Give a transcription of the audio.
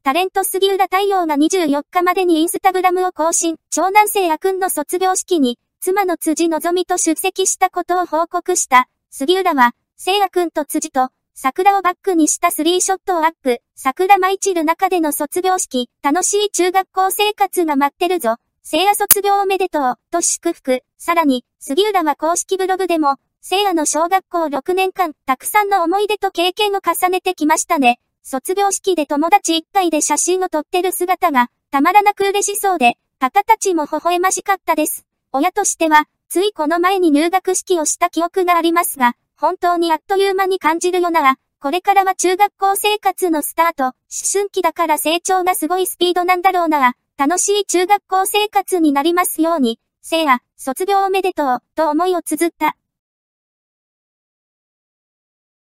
タレント杉浦太陽が24日までにインスタグラムを更新。長男聖也くんの卒業式に、妻の辻希美と出席したことを報告した。杉浦は、聖也くんと辻と、桜をバックにしたスリーショットをアップ。桜舞い散る中での卒業式。楽しい中学校生活が待ってるぞ。聖也卒業おめでとう。と祝福。さらに、杉浦は公式ブログでも、聖也の小学校6年間、たくさんの思い出と経験を重ねてきましたね。卒業式で友達一回で写真を撮ってる姿が、たまらなく嬉しそうで、パパたちも微笑ましかったです。親としては、ついこの前に入学式をした記憶がありますが、本当にあっという間に感じるよな。これからは中学校生活のスタート、思春期だから成長がすごいスピードなんだろうな。楽しい中学校生活になりますように、聖也、卒業おめでとう、と思いを綴った。